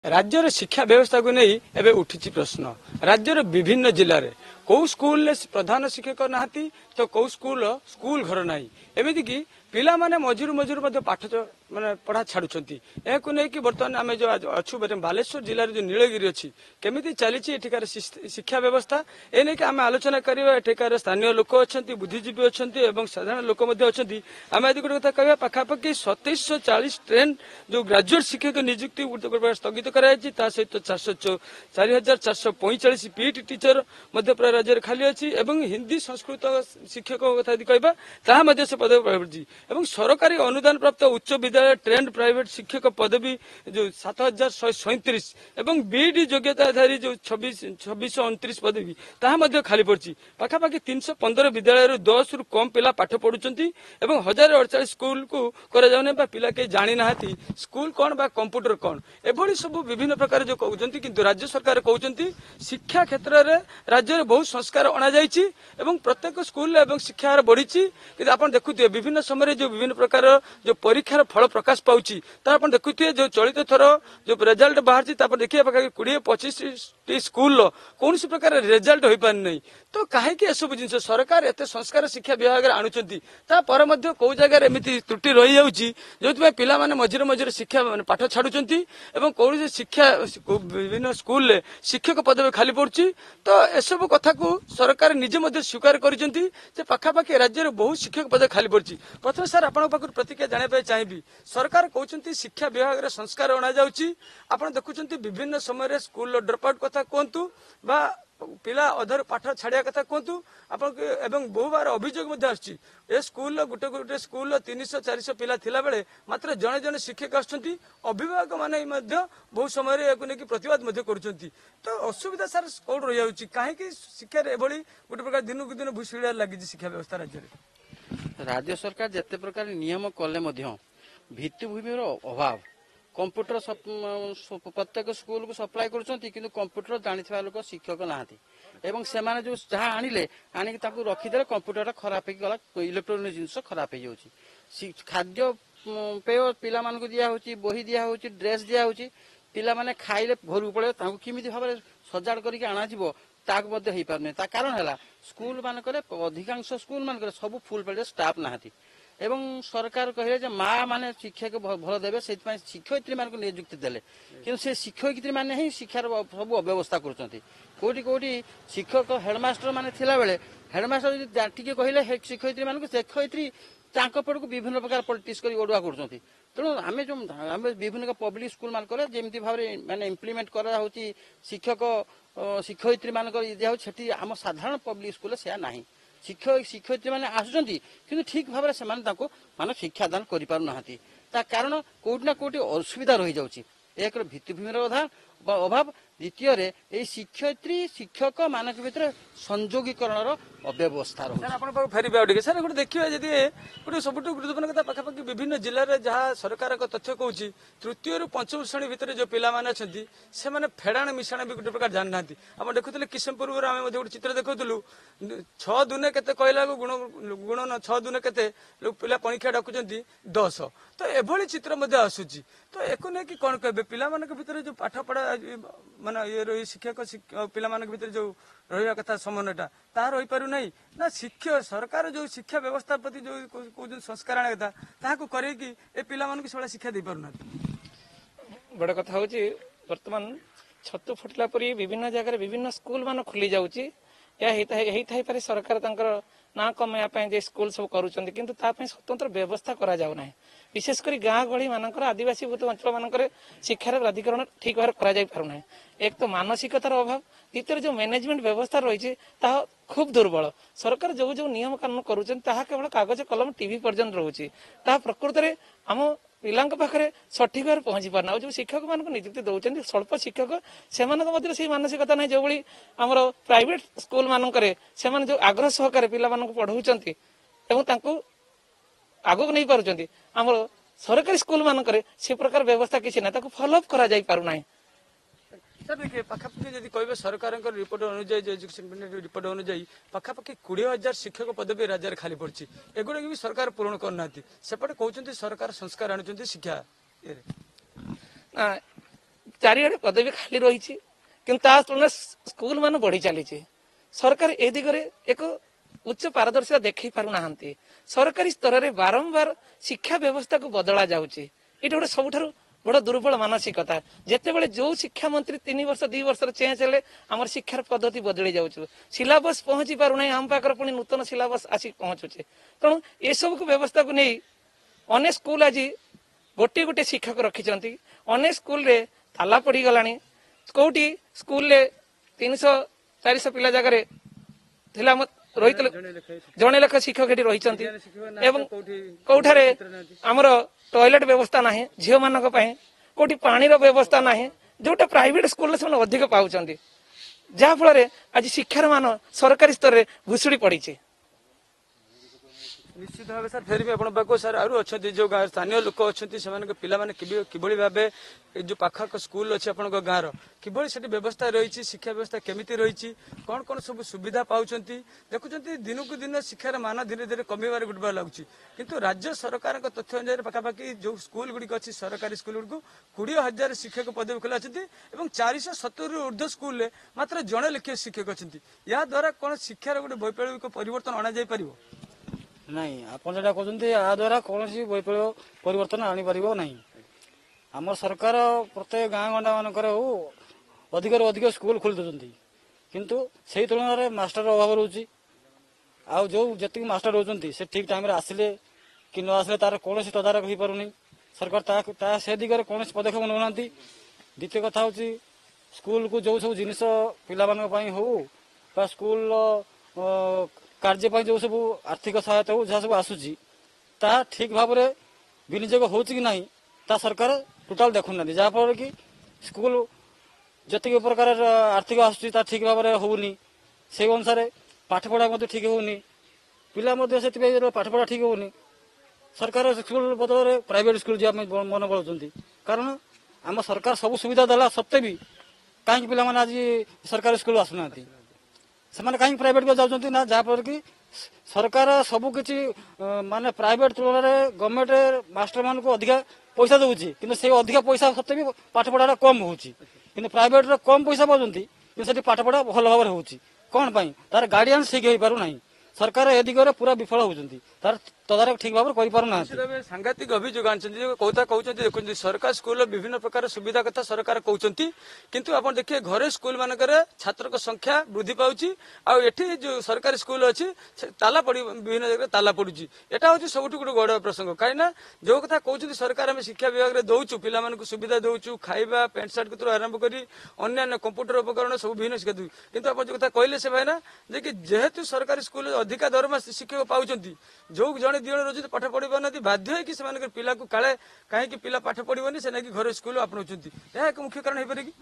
राज्यर शिक्षा व्यवस्था को नहीं एवं उठी प्रश्न राज्यर विभिन्न जिले में कौ स्कूल प्रधान शिक्षक ना तो कौ स्कूल घर ना एमती कि पिला माने मझिरु मझिरु पाठ माने पढ़ा छाड़ुंट यह नहीं बर्तमान आम जो अच्छु बालेश्वर जिले जो नीलगिरी अच्छी केमी चली एठिकार शिक्षा व्यवस्था ए नहीं कि आम आलोचना करवा एठिकार स्थानीय लोक अच्छा बुद्धिजीवी अच्छा साधारण लोक आम यदि गोटे कथा कह पाखापाखि 2740 ट्रेन जो ग्राजुएट शिक्षक नियुक्ति स्थगित कराई सहित 4445 पीटी टीचर पूरा राज्य खाली अच्छी हिंदी संस्कृत शिक्षक कथा कहवा से पदवी पड़ी और सरकारी अनुदान प्राप्त उच्च विद्यालय ट्रेंड प्राइवेट शिक्षक पदवी जो 7137 और बीडी योग्यताधारी जो 2629 पदवी ताहा खाली पड़ी पाखापाखि 315 विद्यालय 10 रु कम पिला पाठ पढ़ुंट और 1048 स्कूल को पिला कहीं जानी ना स्कूल कौन बा कंप्यूटर कौन एभली सब विभिन्न प्रकार जो कहते किंतु राज्य सरकार कहते शिक्षा क्षेत्र में राज्य में बहुत संस्कार अणा जाइए प्रत्येक स्कूल शिक्षा हार बढ़ी कि आप देखुए विभिन्न समय जो विभिन्न प्रकार जो परीक्षार फल प्रकाश पाऊँगी आप देखुए जो चलित थर जो रेजल्ट बाहर देखिए पाखे 20-25 स्कूल कौन प्रकार रेजल्ट हो पार नहीं तो कहीं एसबू जिन सरकार एत संस्कार शिक्षा विभाग आणुंट कौ जगह एमती त्रुटि रही जाऊँगी जो पिला मझिरे मझिरे शिक्षा पाठ छाड़ुंट और कौन शिक्षा विभिन्न स्कूल शिक्षक पदवी खाली पड़ी तो एसबू कथा को सरकार निजे स्वीकार कर पाखापाखि राज्य में बहुत शिक्षक पद खाली पड़ी प्रथम सर आप प्रतिक्रिया जानापी चाहिए सरकार कहते शिक्षा विभाग में संस्कार अणा जाऊँ देखुं विभिन्न समय स्कूल ड्रप आउट कथा कहतु बा पिला अधर पाठ छाड़ा कथा कहतु आपन बहु बार अभियोग आसुच्छी ए स्कूल गोटे गोटे स्कूल 300-400 पिला थिला बेले मात्र जड़े जड़े शिक्षक आसुच्छन्ति अभिभावक माने बहुत समय या प्रतिवाद करुछन्ति तो असुविधा सार कौन रही जाऊँगी कहीं शिक्षा एभली गोटे प्रकार दिन को दिन भूषिड़ा लगी शिक्षा व्यवस्था राज्य सरकार जिते प्रकार नियम कले भित्तिभूमि अभाव कंप्यूटर प्रत्येक स्कूल को सप्लाई कर कंप्यूटर जानी लोक शिक्षक नहांती एवं से माने जो जहाँ आनिले आनिक रखीदे कंप्यूटर खराब होगा इलेक्ट्रोनिक जिनस खराब हो खाद्य पेय पिला मानक दिया होची बही दिया होची ड्रेस दिया होची पिला माने खाइले घर पड़े किमिति भाव सजाड़ करके आना ताक मध्य हो पारने कारण है स्कूल मानक अधिकांश स्कूल मानक सब फुल पेड स्टाफ नहांती एवं सरकार कहले माँ माने शिक्षा को भल देवे से शिक्षयित्री मान नियुक्ति देले कि से शिक्षयित्री माने ही शिक्षार सब अव्यवस्था करुँच कोटी कोटी शिक्षक हेडमास्टर माने थिला बेले हेडमास्टर टी कहले शिक्षयित्री मान शिक्षयित्री पट को विभिन्न प्रकार पॉलिटिक्स कर ओडुआ कर तेणु आम जो आम विभिन्न पब्लिक स्कूल मान जमी भाव में इम्प्लीमेंट करा शिक्षक शिक्षयित्री मान दिया आम साधारण पब्लिक स्कूल से ना शिक्षक शिक्षयित्री मैंने आसुँच कि ठीक भाव से माने शिक्षादान कर कारण कौटि ना कौटि असुविधा रही जाऊँगी एक भित्तिभूमि अभाव द्वितीय शिक्षयित्री शिक्षक मान भर संयोगीकरण अव्यवस्था फेर सर गोटे देखिए जदि गोटे सब गुरुत्वपूर्ण कथा पाखापाखि विभिन्न जिले में जहाँ सरकार तथ्य कहूँ तृतीय रु पंचम श्रेणी भितर जो पिला अच्छा से फेड़ाण मिशाण भी गोटे प्रकार जानी ना आप देखुले किशनपुर आम गोटे चित्र देखुलू 6 दुने के कहला गुणन 6 दुने के पिला परीक्षा डाकुंट 10 तो एभली चित्र आसूची तो एक नहीं कि कौन कहे पिला भितर जो पाठ पढ़ा मान ये रही शिक्षक पिला भितर जो रहा कथा समन्वयटा ताहा रही पारु नहीं ना शिक्षा सरकार जो शिक्षा व्यवस्था प्रति जो संस्कार आने कथा ताहाको करेकी ए पिला मानक से शिक्षा दे पारु ना बड़ कथा होची वर्तमान छतु फुटला परी विभिन्न जगह विभिन्न स्कूल मान खुली जाउची या हेई थाई पारे सरकार तांकर ना कमाया पाए जे स्कूल सब करूछन्ति किंतु ता पे स्वतंत्र व्यवस्था करा जाउ नाही विशेषकर गाँ गहली मानकर आदिवासी भूत अंचल मानकर शिक्षार प्राधिकरण ठीक भाव करा जाई पारु नाही एक तो मानसिकतार अभाव द्वितीय जो मैनेजमेंट व्यवस्था रही खूब दुर्बल सरकार जो जो नियम कानून करुछन ताहा केवल कागज कलम टीवी पर्यंत रोचे ताहा प्रकृत में आम पिला पाखे सठिक भाव पहुंची पारना जो शिक्षक मान नियुक्ति दौरान स्वल्प शिक्षक से मानसिकता ना जो भाई आम प्राइवेट स्कूल मानक जो आग्रह सहकार पिला पढ़ाऊँच आगक नहीं पार्टी आम सरकारी स्कूल मानक से प्रकार व्यवस्था किसी ना फॉलोअप करा जाई पारु नाही सर देखिए पाखापाखि जब कहे सरकार रिपोर्ट अनुजाई एजुकेशन रिपोर्ट अनुजाई पाखापाखि 20,000 शिक्षक पदवी राज्य में खाली पड़ी एगुड़ा भी सरकार पूरण करना सेपटे कहते सरकार संस्कार आणुंट शिक्षा चारिआडे पदवी खाली रही कि तुलना स्कूल मान बढ़ी चली सरकार ए दिगरे एक उच्च पारदर्शिता देखी पारुना सरकारी स्तर में बारंबार शिक्षा व्यवस्था को बदला जाऊँगी ये गोटे सबुठ बड़ दुर्बल मानसिकता जिते जो शिक्षा मंत्री 3 वर्ष 2 वर्ष चेंज हेले आम शिक्षार पद्धति बदली जाऊँ सिलेबस पहुंची पारना आम पाखर पुणी नूतन सिलेबस आसी पहुंचुचे तेणु ये सब को व्यवस्था को नहीं अनेक स्कूल आज गोटे गोटे शिक्षक रखिंट अनेक स्कूल रे ताला पड़ गला कौटी स्कूल रे 300-400 पिला जगह रही जड़े लेख शिक्षक ये रही कौठारे आमर टॉयलेट व्यवस्था ना झील मान कौटी पानी व्यवस्था ना जोटा प्राइवेट स्कूल से अधिक पाँच जहाँफल आज शिक्षार मान सरकारी स्तर में भुशुड़ी पड़ी। निश्चित भाव सर फेर भी आपण पाक सर आरु अच्छा जो गाँव स्थानीय लोक अच्छा से पिला किभली भाव जो पाखक स्कूल अच्छे आप गाँव किभली से व्यवस्था रही शिक्षा व्यवस्था केमिति रही कौन कौन सब सुविधा पाँच देखुं दिन को दिन शिक्षार मान धीरे धीरे कमिबार गुटबार लगुच किंतु राज्य सरकार तथ्य अनुसार पाखापाखि जो स्कूल गुड़िक अच्छी सरकारी स्कूल गुड़ 20,000 शिक्षक पदवी खोला अच्छी 470 ऊर्ध्व स्कूल में मात्र जड़े लेखिए शिक्षक अच्छी या द्वारा कौन शिक्षार गोटे वैप्लविक परिवर्तन अणा जापर नहीं आप जो कहते या द्वारा कौन परिवर्तन आनीपर ना आम सरकार प्रत्येक गाँ गंडा मानक अधिक अधिक स्कूल खोली दौरान किंतु से तुलन में मास्टर अभाव रोचे आउ जो जी मास्टर रोचे से ठीक टाइम आसिले कि न आसिले तार कौन तदारक हो पार सरकार से दिगरे कौन पदक्षेप नौना। द्वितीय कथा हूँ स्कूल को जो सब जिन पाई हो स्कूल कार्य जो सब आर्थिक सहायता हो जहाँ सब आसूची ता ठीक भाव में विनियोग हो कि ना ता सरकार टोटाल देखुना जहाँफल कि स्कूल जी प्रकार आर्थिक आसूची ठीक भाव में होनी से अनुसार पाठपढ़ा ठीक होनी पिला से पाठपढ़ा ठीक होनी सरकार स्कूल बदल में प्राइवेट स्कूल जावाई मन बढ़ाऊँ कारण आम सरकार सब सुविधा देला सत्ते भी कहीं पिला आज सरकारी स्कूल आसुना से कहीं प्राइवेट को जाऊँ ना जहाँफल कि सरकार सबकि माने प्राइवेट तुलन में गवर्नमेंट मास्टर मान को अधिका पैसा दूसरी कि से अधिका पैसा सत्ते भी पाठपढ़ा कम हो प्राइवेट कम पैसा पाँच कि पाठपढ़ा भल भाव हो कौन तार गार्डियन ठीक हो पार ना सरकार ए दिगरे पूरा विफल होती तार तदारक ठीक भाव कर सांघातिक अभियोग आनता कहते देखते सरकार स्कूल विभिन्न प्रकार सुविधा कथा सरकार कहते किंतु आप देखिए घरे स्कूल मानक छात्र संख्या वृद्धि पाँच आठी जो सरकारी स्कूल अच्छी ताला पड़ विभिन्न जगह ताला पड़ुची एटा हूँ सब गोटे बड़ प्रसंग कहीं जो कथा कहते सरकार आम शिक्षा विभाग में दौचु पिला सुविधा दौचु खाଇବା पैंट सार्ट कतु आरंभ कर अन्य कंप्यूटर उपकरण सब विभिन्न शिक्षा दूँ कितु आप जो कथा कहले से भाईना जेहेतु सरकारी स्कूल अधिका दरमा शिक्षक पाँच जो जड़े दिण रोज पाठ पढ़ी पार बाध्य है पिला को काले कहीं पिला पाठ पढ़ी से नहीं घर स्कूल अपनाऊँ एक मुख्य कारण हो पारे कि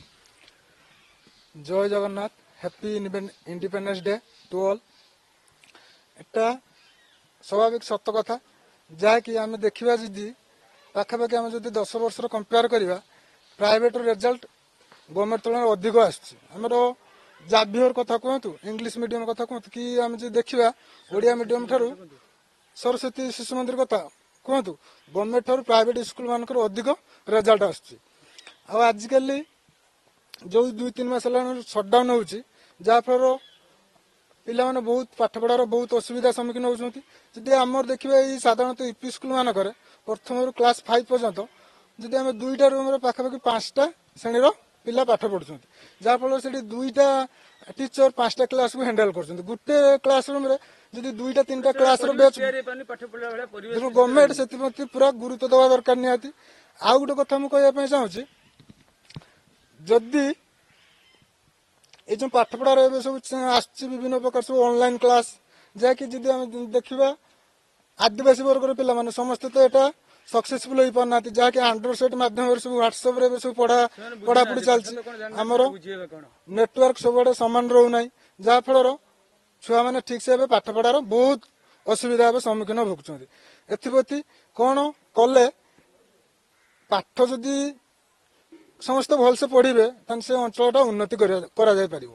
जय Jagannath happy independence day to all एटा स्वाभाविक सत्य कथा जहाँकि आम देखा जी पाखापाखि आम जो 10 वर्ष कंपेयर करवा प्राइवेट रिजल्ट गवर्नमेंट तुलन अधिक आमर जाभियर कथा कहतु इंग्लिश मीडियम कथा कहतु कि आम जो देखा ओडिया मीडियम ठारू सरस्वती शिशु मंदिर कथा कहतु गवर्नमेंट ठारू प्राइवेट स्कूल मानक अधिक रिजल्ट आजिकल जो 2-3 मास सटडाउन हो जहाँफल पिला माने बहुत पाठपढ़ार बहुत असुविधा सम्मुखीन होती आमर देखा साधारणतः यूपी स्कूल मानक प्रथम क्लास 5 पर्यंत जदि आम 2टा रूम पाखापाखि 5टा श्रेणी पिला पाठ पढ़ुं जहाँफल से 2टा टीचर 5टा क्लास को हैंडल कर गोटे क्लास रूम रे जदि 2-3टा क्लास गवर्नमेंट से पूरा गुरुत्व दवा दरकार निहाती आउ गोटे कथा मुझे चाहूँगी जदि ये जो पाठपढ़ार सब विभिन्न प्रकार सब ऑनलाइन क्लास जहाँकि जदि आम देखा आदिवासी वर्गर पिला समस्ते तो यहाँ सक्सेसफुल हो पारना जहाँकि एंड्रॉइड सेट माध्यम सब व्हाट्सएप रे सब पढ़ापढ़ी चलती आमर नेटवर्क सब सामान रोना जहाँफल छुआ मैंने ठीक से पाठपढ़ार बहुत असुविधा सम्मुखीन भोगुंट एप्रति कौन कले पाठ जदि समस्ते भलसे पढ़े से अंचलटा उन्नति कर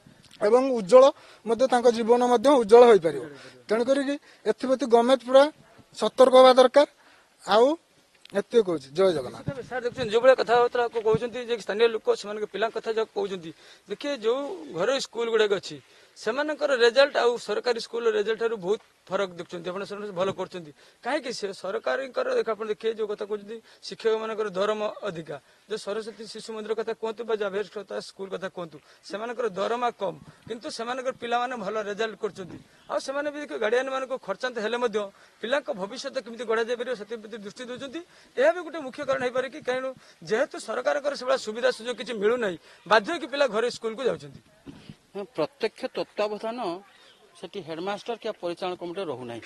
उज्जवल जीवन उज्जवल हो पार तेणुक एप्रति गवर्नमेंट पूरा सतर्क हवा दरकार आउ ଏତିକି କହୁଛି। ଜୟ ଜଗନ୍ନାଥ। ସାର୍ ଦେଖୁଛନ୍ତି ଯୋଉ ଭଳିଆ କଥାବାର୍ତ୍ତା କହୁଛନ୍ତି ଯେ ସ୍ଥାନୀୟ ଲୋକ ସେମାନଙ୍କ ପିଲାଙ୍କ କଥା ଯାହା କହୁଛନ୍ତି, ଦେଖିବେ ଯୋଉ ଘରୋଇ ସ୍କୁଲ ଗୁଡାକ ଅଛି ସେମାନଙ୍କର ରେଜଲ୍ଟ ଆଉ ସରକାରୀ ସ୍କୁଲର ରେଜଲ୍ଟ ଠାରୁ ବହୁତ ଫରକ ଦେଖୁଛନ୍ତି। ଆପଣ ସେମାନେ ଭଲ କରୁଛନ୍ତି କାହିଁକି? ସେ ସରକାରୀଙ୍କର ଆପଣ ଦେଖିବେ ଯୋଉ କଥା କହୁଛନ୍ତି ଶିକ୍ଷକ ମାନଙ୍କର ଦରମା ଅଧିକା, ଯୋଉ ସରସ୍ୱତୀ ଶିଶୁ ମନ୍ଦିର କଥା କୁହନ୍ତୁ ବା ଜାଭେର କଥା ସ୍କୁଲ କଥା କୁହନ୍ତୁ, ସେମାନଙ୍କର ଦରମା କମ କିନ୍ତୁ ସେମାନଙ୍କର ପିଲାମାନେ ଭଲ ରେଜଲ୍ଟ କରୁଛନ୍ତି। ଆଉ ସେମାନେ ବି ଗାର୍ଡିଆନ ମାନଙ୍କୁ ଖର୍ଚ୍ଚାନ୍ତ ହେଲେ ମଧ୍ୟ ପିଲାଙ୍କ ଭବିଷ୍ୟତ କେମିତି ଗଢ଼ାଯାଇ ପାରିବ ସେଥିପ୍ରତି ଦୃଷ୍ଟି ଦେଉଛନ୍ତି। ଏହା ବି ଗୋଟେ ମୁଖ୍ୟ କାରଣ ହେଇପାରେ କି କାରଣ ଯେହେତୁ ସରକାରଙ୍କର ସେଭଳିଆ ସୁବିଧା ସୁଯୋଗ କିଛି ମିଳୁନାହିଁ, ବାଧ୍ୟ ହେଇକି ପିଲା ଘରେ ସ୍କୁଲକୁ ଯାଉଛନ୍ତି। ପ୍ରତ୍ୟକ୍ଷ ତତ୍ତ୍ୱାବଧାନ ସେଠି ହେଡମାଷ୍ଟର କିମ୍ବା ପରିଚାଳନା କମିଟି ରହୁନାହିଁ।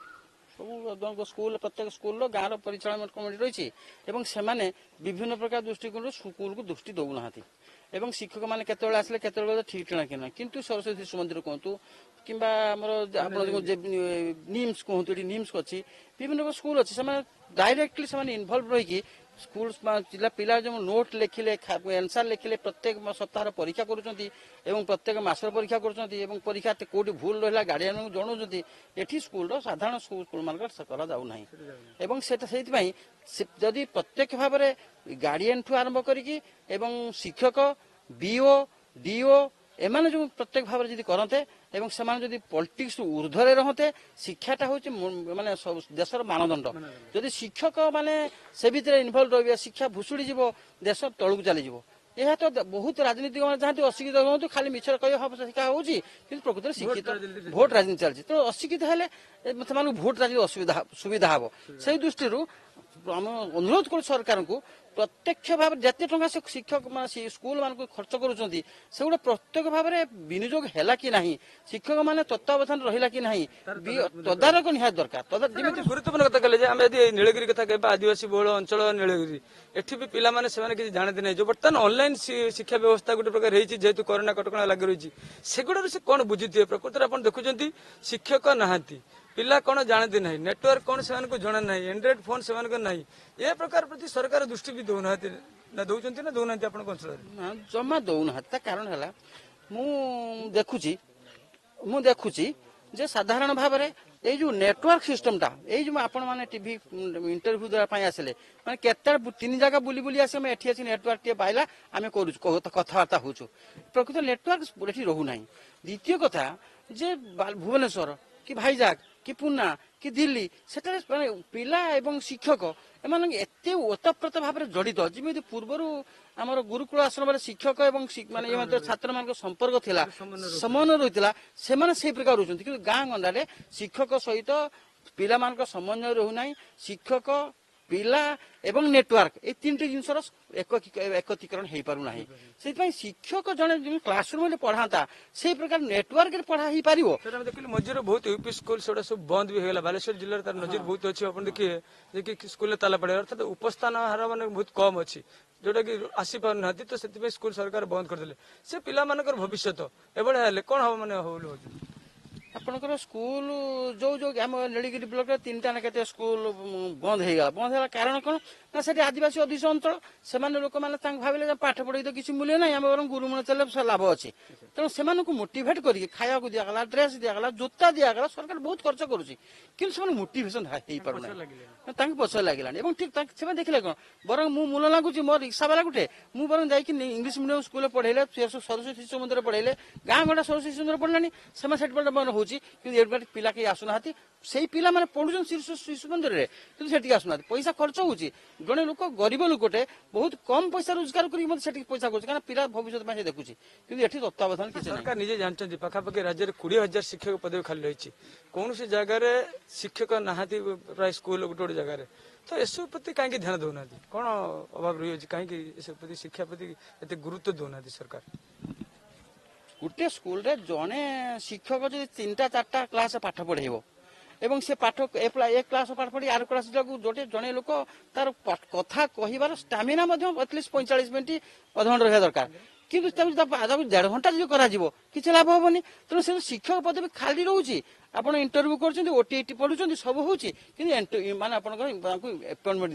ସବୁ ସ୍କୁଲ ପ୍ରତ୍ୟେକ ସ୍କୁଲର ଗାଁର ପରିଚାଳନା କମିଟି ରହିଛି ଏବଂ ସେମାନେ ବିଭିନ୍ନ ପ୍ରକାର ଦୃଷ୍ଟିକୋଣରୁ ସ୍କୁଲକୁ ଦୃଷ୍ଟି ଦେଉନାହାନ୍ତି ଏବଂ ଶିକ୍ଷକମାନେ କେତେବେଳେ ଆସିଲେ କେତେବେଳେ ଠିକ୍ ଠିଣା କି ନାହିଁ। କିନ୍ତୁ ସରସ୍ୱତୀ ଶିଶୁ ମନ୍ଦିର କୁହନ୍ତୁ କିମ୍ବା ଆମର ଆପଣ ନିମ୍ସ କୁହନ୍ତୁ, ଏଠି ନିମ୍ସ ଅଛି, ବିଭିନ୍ନ ପ୍ରକାର ସ୍କୁଲ ଅଛି, ସେମାନେ ଡାଇରେକ୍ଟଲି ସେମାନେ ଇନଭଲ୍ଭ ରହିକି ସ୍କୁଲ ପିଲା ଯେଉଁ ନୋଟ ଲେଖିଲେ ଆନ୍ସର ଲେଖିଲେ ପ୍ରତ୍ୟେକ ସପ୍ତାହର ପରୀକ୍ଷା କରୁଛନ୍ତି ଏବଂ ପ୍ରତ୍ୟେକ ମାସର ପରୀକ୍ଷା କରୁଛନ୍ତି ଏବଂ ପରୀକ୍ଷା କୋଉଠି ଭୁଲ ରହିଲା ଗାର୍ଡିଆନଙ୍କୁ ଜଣାଉଛନ୍ତି। ଏଠି ସ୍କୁଲର ସାଧାରଣ ସ୍କୁଲମାନଙ୍କର କରାଯାଉନାହିଁ ଏବଂ ସେଟା ସେଇଥିପାଇଁ ଯଦି ପ୍ରତ୍ୟକ୍ଷ ଭାବରେ ଗାର୍ଡିଆନଠୁ ଆରମ୍ଭ କରିକି ଏବଂ ଶିକ୍ଷକ ବିଓ ଡିଓ ଏମାନେ ଯେଉଁ ପ୍ରତ୍ୟେକ ଭାବରେ ଯଦି କରନ୍ତେ ଏବଂ ସେମାନେ ଯଦି ପଲିଟିକ୍ସ ଊର୍ଦ୍ଧ୍ୱରେ ରହନ୍ତେ, ଶିକ୍ଷାଟା ହେଉଛି ମାନେ ଦେଶର ମାନଦଣ୍ଡ। ଯଦି ଶିକ୍ଷକ ମାନେ ସେ ଭିତରେ ଇନଭଲ୍ଭ ରହିବେ, ଶିକ୍ଷା ଭୁଷୁଡ଼ି ଯିବ, ଦେଶ ତଳକୁ ଚାଲିଯିବ। ଏହା ତ ବହୁତ ରାଜନୀତିକ ମାନେ ଚାହାନ୍ତି ଅଶିକ୍ଷିତ ହୁଅନ୍ତୁ, ଖାଲି ମିଛରେ କହିବା ଶିକ୍ଷା ହେଉଛି କିନ୍ତୁ ପ୍ରକୃତରେ ଶିକ୍ଷିତ ଭୋଟ ରାଜନୀତି ଚାଲିଛି। ତ ଅଶିକ୍ଷିତ ହେଲେ ସେମାନଙ୍କୁ ଭୋଟ ରାଜନୀତି ସୁବିଧା ହେବ। ସେଇ ଦୃଷ୍ଟିରୁ ଆମେ ଅନୁରୋଧ କରୁ ସରକାରଙ୍କୁ ପ୍ରତ୍ୟକ୍ଷ ଭାବରେ ଯେତେ ଟଙ୍କା ସେ ଶିକ୍ଷକ ମାନେ ସ୍କୁଲ ମାନଙ୍କୁ ଖର୍ଚ୍ଚ କରୁଛନ୍ତି ସେଗୁଡ଼ା ପ୍ରତ୍ୟେକ ଭାବରେ ବିନିଯୋଗ ହେଲା କି ନାହିଁ, ଶିକ୍ଷକ ମାନେ ତତ୍ତ୍ୱାବଧାନ ରହିଲା କି ନାହିଁ, ତଦାରଖ ନିହାତି ଦରକାର। ଯେମିତି ଗୁରୁତ୍ୱପୂର୍ଣ୍ଣ କଥା କହିଲେ ଯେ ଆମେ ଯଦି ନୀଳଗିରି କଥା କହିବା, ଆଦିବାସୀ ବହୁଳ ଅଞ୍ଚଳ ନୀଳଗିରି, ଏଠି ବି ପିଲାମାନେ ସେମାନେ କିଛି ଜାଣନ୍ତି ନାହିଁ। ଯୋଉ ବର୍ତ୍ତମାନ ଅନଲାଇନ ଶିକ୍ଷା ବ୍ୟବସ୍ଥା ଗୋଟେ ପ୍ରକାର ହେଇଛି, ଯେହେତୁ କରୋନା କଟକଣା ଲାଗି ରହିଛି, ସେଗୁଡାରୁ ସେ କଣ ବୁଝିଥିବେ? ପ୍ରକୃତରେ ଆପଣ ଦେଖୁଛନ୍ତି ଶିକ୍ଷକ ନାହାନ୍ତି, ପିଲା କଣ ଜାଣନ୍ତି ନାହିଁ, ନେଟୱାର୍କ କଣ ସେମାନଙ୍କୁ ଜଣା ନାହିଁ, ଆଣ୍ଡ୍ରଏଡ ଫୋନ ସେମାନଙ୍କର ନାହିଁ। ଏ ପ୍ରକାର ପ୍ରତି ସରକାର ଦୃଷ୍ଟି ବି ଦଉନାହାନ୍ତି, ନା ଦଉଛନ୍ତି ନା ଦଉନାହାନ୍ତି ଆପଣଙ୍କ ଅଞ୍ଚଳରେ? ନା ଜମା ଦଉନାହାନ୍ତି। ତା କାରଣ ହେଲା ମୁଁ ଦେଖୁଛି ଯେ ସାଧାରଣ ଭାବରେ ଏଇ ଯୋଉ ନେଟୱାର୍କ ସିଷ୍ଟମଟା, ଏଇ ଯୋଉ ଆପଣ ମାନେ ଟିଭି ଇଣ୍ଟରଭ୍ୟୁ ଦେବା ପାଇଁ ଆସିଲେ ମାନେ କେତେ 3 ଜାଗା ବୁଲି ବୁଲି ଆସି ଆମେ ଏଠି ଆସି ନେଟୱାର୍କ ଟିକେ ପାଇଲା ଆମେ କରୁଛୁ କଥାବାର୍ତ୍ତା ହଉଛୁ, ପ୍ରକୃତ ନେଟୱାର୍କ ଏଠି ରହୁନାହିଁ। ଦ୍ୱିତୀୟ କଥା ଯେ ଭୁବନେଶ୍ୱର କି ଭାଇଜାଗ କି ପୁନା କି ଦିଲ୍ଲୀ, ସେଠାରେ ମାନେ ପିଲା ଏବଂ ଶିକ୍ଷକ ଏମାନେ ଏତେ ଓତପ୍ରୋତ ଭାବରେ ଜଡ଼ିତ, ଯେମିତି ପୂର୍ବରୁ ଆମର ଗୁରୁକୁଳ ଆଶ୍ରମରେ ଶିକ୍ଷକ ଏବଂ ମାନେ ଛାତ୍ରମାନଙ୍କ ସମ୍ପର୍କ ଥିଲା, ସମନ୍ୱୟ ରହିଥିଲା, ସେମାନେ ସେଇ ପ୍ରକାର ରହୁଛନ୍ତି। କିନ୍ତୁ ଗାଁ ଗଣ୍ଡାରେ ଶିକ୍ଷକ ସହିତ ପିଲାମାନଙ୍କ ସମନ୍ୱୟ ରହୁନାହିଁ। ଶିକ୍ଷକ ପିଲା ଏବଂ ନେଟୱାର୍କ ଏଇ 3ଟି ଜିନିଷର ଏକତ୍ରୀକରଣ ହେଇପାରୁନାହିଁ। ସେଥିପାଇଁ ଶିକ୍ଷକ ଜଣେ କ୍ଲାସରୁମରେ ପଢାନ୍ତା ସେଇ ପ୍ରକାର ନେଟୱାର୍କରେ ପଢା ହେଇପାରିବ। ଆମେ ଦେଖିଲେ ମଝିରେ ବହୁତ ୟୁପି ସ୍କୁଲ ସେଗୁଡ଼ା ସବୁ ବନ୍ଦ ବି ହେଇଗଲା। ବାଲେଶ୍ୱର ଜିଲ୍ଲାରେ ତାର ନଜିର ବହୁତ ଅଛି। ଆପଣ ଦେଖିବେ ଯେ କି ସ୍କୁଲରେ ତାଲା ପଡେ, ଅର୍ଥାତ୍ ଉପସ୍ଥାନ ହାର ମାନେ ବହୁତ କମ ଅଛି, ଯୋଉଟା କି ଆସିପାରୁନାହାନ୍ତି। ତ ସେଥିପାଇଁ ସ୍କୁଲ ସରକାର ବନ୍ଦ କରିଦେଲେ। ସେ ପିଲାମାନଙ୍କର ଭବିଷ୍ୟତ ଏଭଳିଆ ହେଲେ କଣ ହବ ମାନେ ହବ ବୋଲି ଭାବୁଛନ୍ତି? ଆପଣଙ୍କର ସ୍କୁଲ ଯୋଉ ଆମ ନୀଳଗିରି ବ୍ଲକରେ 3ଟା ନା କେତେ ସ୍କୁଲ ବନ୍ଦ ହେଇଗଲା। ବନ୍ଦ ହେଲା କାରଣ କଣ ନା ସେଠି ଆଦିବାସୀ ଅଧିକ ଅଞ୍ଚଳ, ସେମାନେ ଲୋକମାନେ ତାଙ୍କୁ ଭାବିଲେ ଯେ ପାଠ ପଢେଇ ତ କିଛି ମୂଲ୍ୟ ନାହିଁ, ଆମେ ବରଂ ଗୁରୁମୂଳ ଚାଲିଲେ ଲାଭ ଅଛି। ତେଣୁ ସେମାନଙ୍କୁ ମୋଟିଭେଟ କରିକି ଖାଇବାକୁ ଦିଆଗଲା, ଡ୍ରେସ ଦିଆଗଲା, ଜୋତା ଦିଆଗଲା, ସରକାର ବହୁତ ଖର୍ଚ୍ଚ କରୁଛି କିନ୍ତୁ ସେମାନେ ମୋଟିଭେସନ ହେଇପାରୁନାହିଁ, ତାଙ୍କୁ ପଛରେ ଲାଗିଲାଣି। ଏବଂ ଠିକ ସେମାନେ ଦେଖିଲେ କଣ ବରଂ ମୁଁ ମୂଲ ଲାଗୁଛି ମୋ ରିକ୍ସା ବାଲା ଗୋଟେ, ମୁଁ ବରଂ ଯାଇକି ଇଂଲିଶ ମିଡିୟମ ସ୍କୁଲରେ ପଢେଇଲେ, ସରସ୍ୱତୀ ଶିଶୁ ମନ୍ଦିର ପଢେଇଲେ, ଗାଁ ଗଣ୍ଡା ସରସ୍ୱତୀ ଶିଶୁ ମନ୍ଦିର ପଢିଲାନି, ସେମାନେ ସେଠି ହଉଛି କିନ୍ତୁ ଏଠି ପିଲା କେହି ଆସୁନାହାନ୍ତି। ସେଇ ପିଲାମାନେ ପଢୁଛନ୍ତି ଶିଶୁ ମନ୍ଦିରରେ କିନ୍ତୁ ସେଠିକି ଆସୁନାହାନ୍ତି, ପଇସା ଖର୍ଚ୍ଚ ହଉଛି। ଜଣେ ଲୋକ ଗରିବ ଲୋକଟେ ବହୁତ କମ ପଇସା ରୋଜଗାର କରିକି ମଧ୍ୟ ସେଠିକି ପଇସା କରୁଛି, କାରଣ ପିଲା ଭବିଷ୍ୟତ ପାଇଁ ସେ ଦେଖୁଛି। କିନ୍ତୁ ଏଠି ତତ୍ତ୍ୱାବଧାନ କିଛି ନାହିଁ। ସରକାର ନିଜେ ଜାଣିଛନ୍ତି ପାଖାପାଖି ରାଜ୍ୟରେ 20,000 ଶିକ୍ଷକ ପଦବୀ ଖାଲି ରହିଛି, କୌଣସି ଜାଗାରେ ଶିକ୍ଷକ ନାହାନ୍ତି ପ୍ରାୟ ସ୍କୁଲ ଗୋଟେ ଗୋଟେ ଜାଗାରେ। ତ ଏସବୁ ପ୍ରତି କାହିଁକି ଧ୍ୟାନ ଦଉନାହାନ୍ତି? କଣ ଅଭାବ ରହିଛି? କାହିଁକି ଏସବୁ ପ୍ରତି ଶିକ୍ଷା ପ୍ରତି ଏତେ ଗୁରୁତ୍ୱ ଦଉନାହାନ୍ତି ସରକାର? ଗୋଟେ ସ୍କୁଲରେ ଜଣେ ଶିକ୍ଷକ ଯଦି 3ଟା 4ଟା କ୍ଲାସ ପାଠ ପଢେଇବ ଏବଂ ସେ ପାଠ ଏ କ୍ଲାସ ପାଠ ପଢି ଆର କ୍ଲାସ ଯାକୁ ଜଣେ ଲୋକ ତାର କଥା କହିବାର ଷ୍ଟାମିନା ମଧ୍ୟ ଆଟଲିଷ୍ଟ 45 ମିନିଟ୍ ଅଧଘଣ୍ଟା ରହିବା ଦରକାର। କିନ୍ତୁ ତାକୁ 1.5 ଘଣ୍ଟା ଯଦି କରାଯିବ କିଛି ଲାଭ ହବନି। ତେଣୁ ସେ ଶିକ୍ଷକ ପଦବୀ ଖାଲି ରହୁଛି ଆପଣ ଇଣ୍ଟରଭ୍ୟୁ କରୁଛନ୍ତି ଓଟିଇଟି ପଢୁଛନ୍ତି ସବୁ ହଉଛି କିନ୍ତୁ ମାନେ ଆପଣଙ୍କର ଆପଏଣ୍ଟମେଣ୍ଟ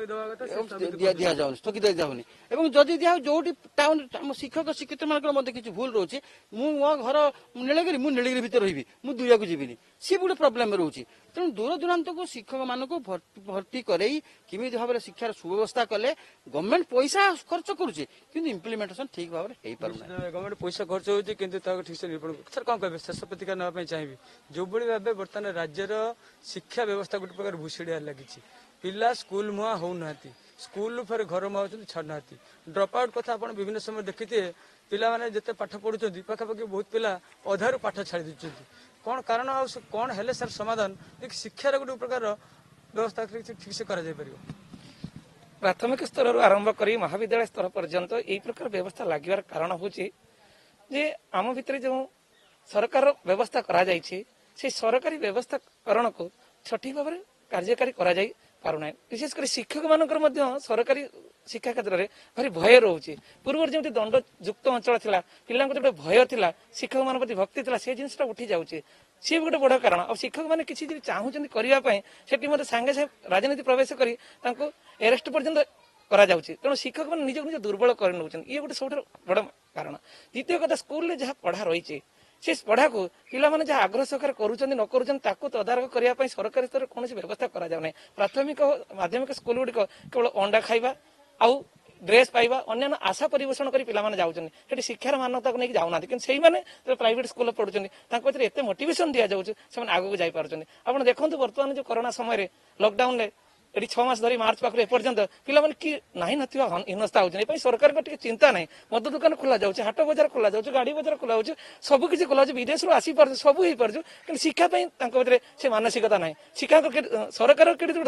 ଦିଆଯାଉନି ସ୍ଥଗିତ ଦିଆଯାଉନି ଏବଂ ଯଦି ଦିଆ ଯୋଉଠି ଟାଉନ ଆମ ଶିକ୍ଷକ ଶିକ୍ଷୟିତ୍ରୀ ମାନଙ୍କର ମଧ୍ୟ କିଛି ଭୁଲ ରହୁଛି ମୁଁ ମୋ ଘର ନୀଳଗିରି ମୁଁ ନୀଳଗିରି ଭିତରେ ରହିବି ମୁଁ ଦୂରକୁ ଯିବିନି ସିଏ ଗୋଟେ ପ୍ରୋବ୍ଲେମ ରହୁଛି ତେଣୁ ଦୂର ଦୂରାନ୍ତକୁ ଶିକ୍ଷକ ମାନଙ୍କୁ ଭର୍ତ୍ତି କରେଇ କେମିତି ଭାବରେ ଶିକ୍ଷାର ସୁବ୍ୟବସ୍ଥା କଲେ ଗଭର୍ଣ୍ଣମେଣ୍ଟ ପଇସା ଖର୍ଚ୍ଚ କରୁଛି କିନ୍ତୁ ଇମ୍ପ୍ଲିମେଣ୍ଟେସନ ଠିକ ଭାବରେ ହେଇପାରୁନାହିଁ ଗଭର୍ଣ୍ଣମେଣ୍ଟ ପଇସା ଖର୍ଚ୍ଚ ହଉଛି କିନ୍ତୁ ତାକୁ ଠିକ ସେ ନିରୂପଣ ସାର୍ କଣ କହିବେ ଶେଷ ପ୍ରତିକ୍ରିୟା ନେବା ପାଇଁ ଚାହିଁବି ଯୋଉଭଳି ଭାବେ ବର୍ତ୍ତମାନ ରାଜ୍ୟର ଶିକ୍ଷା ବ୍ୟବସ୍ଥା ଗୋଟେ ପ୍ରକାର ଭୁଷୁଡ଼ିବାରେ ଲାଗିଛି ପିଲା ସ୍କୁଲ ମୁହାଁ ହଉନାହାନ୍ତି ସ୍କୁଲ ଫେରେ ଘର ମୁହାଁଉଛନ୍ତି ଛାଡୁନାହାନ୍ତି ଡ୍ରପ୍ ଆଉଟ୍ କଥା ଆପଣ ବିଭିନ୍ନ ସମୟ ଦେଖିଥିବେ ପିଲାମାନେ ଯେତେ ପାଠ ପଢୁଛନ୍ତି ପାଖାପାଖି ବହୁତ ପିଲା ଅଧାରୁ ପାଠ ଛାଡି ଦେଉଛନ୍ତି କଣ କାରଣ ଆଉ କଣ ହେଲେ ସାର୍ ସମାଧାନ ଶିକ୍ଷାର ଗୋଟେ ପ୍ରକାର ବ୍ୟବସ୍ଥା ଠିକ ସେ କରାଯାଇ ପାରିବ ପ୍ରାଥମିକ ସ୍ତରରୁ ଆରମ୍ଭ କରି ମହାବିଦ୍ୟାଳୟ ସ୍ତର ପର୍ଯ୍ୟନ୍ତ ଏହି ପ୍ରକାର ବ୍ୟବସ୍ଥା ଲାଗିବାର କାରଣ ହେଉଛି ଯେ ଆମ ଭିତରେ ଯେଉଁ ସରକାର ବ୍ୟବସ୍ଥା କରାଯାଇଛି সেই ସରକାରୀ ବ୍ୟବସ୍ଥାକରଣକୁ ସଠିକ ଭାବରେ କାର୍ଯ୍ୟକାରୀ କରାଯାଇ ପାରୁନାହିଁ ବିଶେଷ କରି ଶିକ୍ଷକ ମାନଙ୍କର ମଧ୍ୟ ସରକାରୀ ଶିକ୍ଷା କ୍ଷେତ୍ରରେ ଭାରି ଭୟ ରହୁଛି ପୂର୍ବରୁ ଯେମିତି ଦଣ୍ଡଯୁକ୍ତ ଅଞ୍ଚଳ ଥିଲା ପିଲାଙ୍କ ଗୋଟେ ଭୟ ଥିଲା ଶିକ୍ଷକ ମାନଙ୍କ ପ୍ରତି ଭକ୍ତି ଥିଲା ସେ ଜିନିଷଟା ଉଠି ଯାଉଛି ସିଏ ଗୋଟେ ବଡ କାରଣ ଆଉ ଶିକ୍ଷକ ମାନେ କିଛି ଯଦି ଚାହୁଁଛନ୍ତି କରିବା ପାଇଁ ସେଠି ମଧ୍ୟ ସାଙ୍ଗେ ସାଙ୍ଗେ ରାଜନୀତି ପ୍ରବେଶ କରି ତାଙ୍କୁ ଏରେଷ୍ଟ ପର୍ଯ୍ୟନ୍ତ କରାଯାଉଛି ତେଣୁ ଶିକ୍ଷକ ମାନେ ନିଜକୁ ନିଜ ଦୁର୍ବଳ କରି ନେଉଛନ୍ତି ଇଏ ଗୋଟେ ସବୁଠାରୁ ବଡ କାରଣ ଦ୍ୱିତୀୟ କଥା ସ୍କୁଲରେ ଯାହା ପଢା ରହିଛି ସେ ପଢାକୁ ପିଲାମାନେ ଯାହା ଆଗ୍ରହ ସହକାରେ କରୁଛନ୍ତି ନ କରୁଛନ୍ତି ତାକୁ ତଦାରଖ କରିବା ପାଇଁ ସରକାରୀ ସ୍ତରରେ କୌଣସି ବ୍ୟବସ୍ଥା କରାଯାଉନାହିଁ ପ୍ରାଥମିକ ମାଧ୍ୟମିକ ସ୍କୁଲ ଗୁଡିକ କେବଳ ଅଣ୍ଡା ଖାଇବା ଆଉ ଡ୍ରେସ ପାଇବା ଅନ୍ୟାନ୍ୟ ଆଶା ପରିବେଷଣ କରି ପିଲାମାନେ ଯାଉଛନ୍ତି ସେଠି ଶିକ୍ଷାର ମାନତାକୁ ନେଇକି ଯାଉନାହାନ୍ତି କିନ୍ତୁ ସେଇମାନେ ପ୍ରାଇଭେଟ ସ୍କୁଲରେ ପଢୁଛନ୍ତି ତାଙ୍କ ଭିତରେ ଏତେ ମୋଟିଭେସନ ଦିଆଯାଉଛି ସେମାନେ ଆଗକୁ ଯାଇପାରୁଛନ୍ତି ଆପଣ ଦେଖନ୍ତୁ ବର୍ତ୍ତମାନ ଯୋଉ କରୋନା ସମୟରେ ଲକଡାଉନରେ ଏଠି 6 ମାସ ଧରି ମାର୍ଚ୍ଚ ପାଖରୁ ଏପର୍ଯ୍ୟନ୍ତ ପିଲାମାନେ କି ନାହିଁ ନଥିବା ହୀନସ୍ଥା ହଉଛନ୍ତି ଏପାଇଁ ସରକାରଙ୍କ ଟିକେ ଚିନ୍ତା ନାହିଁ ମଦ ଦୋକାନ ଖୋଲା ଯାଉଛି ହାଟ ବଜାର ଖୋଲା ଯାଉଛି ଗାଡି ବଜାର ଖୋଲା ଯାଉଛି ସବୁ କିଛି ଖୋଲା ଯାଉଛି ବିଦେଶରୁ ଆସିପାରୁଛି ସବୁ ହେଇପାରୁଛି କିନ୍ତୁ ଶିକ୍ଷା ପାଇଁ ତାଙ୍କ ଭିତରେ ସେ ମାନସିକତା ନାହିଁ ଶିକ୍ଷା ସରକାର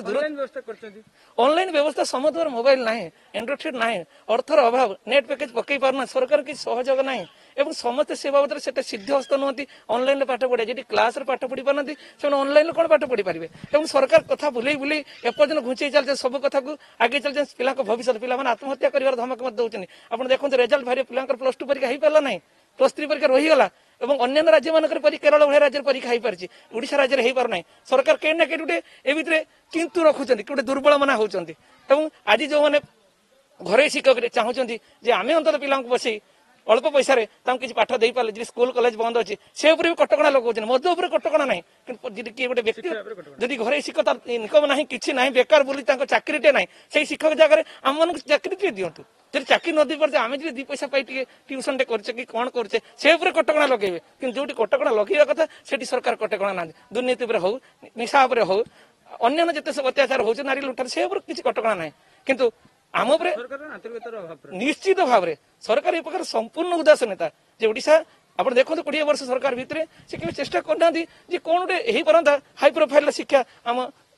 ଅନଲାଇନ ବ୍ୟବସ୍ଥା ସମସ୍ତଙ୍କର ମୋବାଇଲ ନାହିଁ ଆଣ୍ଡ୍ରଏଡ ନାହିଁ ଅର୍ଥର ଅଭାବ ନେଟ୍ ପ୍ୟାକେଜ ପକେଇ ପାରୁନାହାନ୍ତି ସରକାର କିଛି ସହଯୋଗ ନାହିଁ ଏବଂ ସମସ୍ତେ ସେ ବାବଦରେ ସେଟା ସିଦ୍ଧ ହସ୍ତ ନୁହନ୍ତି ଅନଲାଇନରେ ପାଠ ପଢିବା ଯେଠି କ୍ଲାସରେ ପାଠ ପଢି ପାରୁନାହାନ୍ତି ସେମାନେ ଅନଲାଇନରେ କଣ ପାଠ ପଢି ପାରିବେ ଏବଂ ସରକାର କଥା ବୁଲେଇ ବୁଲେଇ ଏପର୍ଯ୍ୟନ୍ତ ଘୁଞ୍ଚେଇ ଚାଲିছে ସବୁ କଥାକୁ ଆଗେଇ ଚାଲିছে ପିଲାଙ୍କ ଭବିଷ୍ୟତ ପିଲାମାନେ ଆତ୍ମହତ୍ୟା କରିବାର ଧମକ ମଧ୍ୟ ଦଉଛନ୍ତି ଆପଣ ଦେଖନ୍ତୁ ରେଜଲ୍ଟ ବାହାରି ପିଲାଙ୍କର +2 ପରୀକ୍ଷା ହେଇପାରିଲା ନାହିଁ +3 ପରୀକ୍ଷା ରହିଗଲା ଏବଂ ଅନ୍ୟାନ୍ୟ ରାଜ୍ୟ ମାନଙ୍କର କେରଳ ଭଳିଆ ରାଜ୍ୟରେ ପରୀକ୍ଷା ହେଇପାରିଛି ଓଡ଼ିଶା ରାଜ୍ୟରେ ହେଇପାରୁନାହିଁ ସରକାର କେହି ନା କେହି ଗୋଟେ ଏ ଭିତରେ କିନ୍ତୁ ରଖୁଛନ୍ତି ଗୋଟେ ଦୁର୍ବଳ ମନା ହଉଛନ୍ତି ଏବଂ ଆଜି ଯୋଉମାନେ ଘରୋଇ ଶିକ୍ଷକ ଚାହୁଁଛନ୍ତି ଯେ ଆମେ ଅନ୍ତତଃ ପିଲାଙ୍କୁ ବସେଇ ଅଳ୍ପ ପଇସାରେ ତାଙ୍କୁ କିଛି ପାଠ ଦେଇପାରିଲେ ଯଦି ସ୍କୁଲ କଲେଜ ବନ୍ଦ ଅଛି ସେ ଉପରେ ବି କଟକଣା ଲଗାଉଛନ୍ତି ମଦ ଉପରେ କଟକଣା ନାହିଁ କିନ୍ତୁ ଯଦି କିଏ ଗୋଟେ ବ୍ୟକ୍ତି ଯଦି ଘରୋଇ ଶିକ୍ଷକ ତାର ଇନକମ୍ ନାହିଁ କିଛି ନାହିଁ ବେକାର ବୋଲି ତାଙ୍କ ଚାକିରିଟେ ନାହିଁ ସେଇ ଶିକ୍ଷକ ଜାଗାରେ ଆମମାନଙ୍କୁ ଚାକିରି ଟିକେ ଦିଅନ୍ତୁ ଯଦି ଚାକିରି ନ ଦେଇ ପାରୁଛେ ଆମେ ଯଦି 2 ପଇସା ପାଇ ଟିକେ ଟ୍ୟୁସନଟେ କରୁଛେ କି କଣ କରୁଛେ ସେ ଉପରେ କଟକଣା ଲଗେଇବେ କିନ୍ତୁ ଯୋଉଠି କଟକଣା ଲଗେଇବା କଥା ସେଠି ସରକାର କଟକଣା ନାହାନ୍ତି ଦୁର୍ନୀତି ଉପରେ ହଉ ନିଶା ଉପରେ ହଉ ଅନ୍ୟାନ୍ୟ ଯେତେ ସବୁ ଅତ୍ୟାଚାର ହଉଛି ନାରୀ ଲୁଟରେ ସେ ଉପରେ କିଛି କଟକଣା ନାହିଁ କିନ୍ତୁ ଆମ ଉପରେ ନିଶ୍ଚିତ ଭାବରେ ସରକାର ଏ ପ୍ରକାର ସମ୍ପୂର୍ଣ୍ଣ ଉଦାସୀନତା ଯେ ଓଡ଼ିଶା ଆପଣ ଦେଖନ୍ତୁ 20 ବର୍ଷ ସରକାର ଭିତରେ ସେ କେବେ ଚେଷ୍ଟା କରୁନାହାନ୍ତି ଯେ କଣ ଗୋଟେ ହେଇପାରନ୍ତା ହାଇ ପ୍ରୋଫାଇଲ ଶିକ୍ଷା ଆମ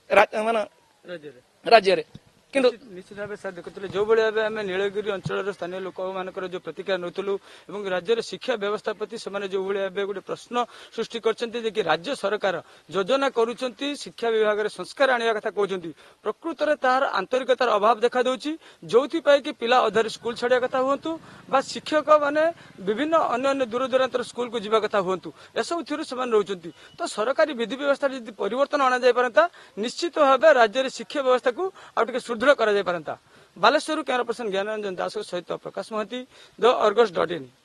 ରାଜ୍ୟରେ କିନ୍ତୁ ନିଶ୍ଚିତ ଭାବେ ସାର୍ ଦେଖୁଥିଲେ ଯୋଉଭଳି ଭାବେ ଆମେ ନୀଳଗିରି ଅଞ୍ଚଳର ସ୍ଥାନୀୟ ଲୋକମାନଙ୍କର ଯୋଉ ପ୍ରତିକ୍ରିୟା ନେଉଥିଲୁ ଏବଂ ରାଜ୍ୟର ଶିକ୍ଷା ବ୍ୟବସ୍ଥା ପ୍ରତି ସେମାନେ ଯୋଉଭଳି ଭାବେ ଗୋଟେ ପ୍ରଶ୍ନ ସୃଷ୍ଟି କରିଛନ୍ତି ଯେ କି ରାଜ୍ୟ ସରକାର ଯୋଜନା କରୁଛନ୍ତି ଶିକ୍ଷା ବିଭାଗରେ ସଂସ୍କାର ଆଣିବା କଥା କହୁଛନ୍ତି ପ୍ରକୃତରେ ତାହାର ଆନ୍ତରିକତାର ଅଭାବ ଦେଖାଦେଉଛି ଯୋଉଥିପାଇଁ କି ପିଲା ଅଧାରେ ସ୍କୁଲ ଛାଡ଼ିବା କଥା ହୁଅନ୍ତୁ ବା ଶିକ୍ଷକ ମାନେ ବିଭିନ୍ନ ଅନ୍ୟାନ୍ୟ ଦୂର ଦୂରାନ୍ତର ସ୍କୁଲକୁ ଯିବା କଥା ହୁଅନ୍ତୁ ଏସବୁଥିରୁ ସେମାନେ ରହୁଛନ୍ତି ତ ସରକାରୀ ବିଧି ବ୍ୟବସ୍ଥାରେ ଯଦି ପରିବର୍ତ୍ତନ ଅଣାଯାଇପାରନ୍ତା ନିଶ୍ଚିତ ଭାବେ ରାଜ୍ୟରେ ଶିକ୍ଷା ବ୍ୟବସ୍ଥାକୁ ଆଉ ଟିକେ ସୁଦୃଢ଼ କରାଯାଇପାରନ୍ତା ବାଲେଶ୍ୱରରୁ କ୍ୟାମେରା ପର୍ସନ ଜ୍ଞାନରଞ୍ଜନ ଦାସଙ୍କ ସହିତ ପ୍ରକାଶ ମହାନ୍ତି ଦ ଅର୍ଗସ୍.in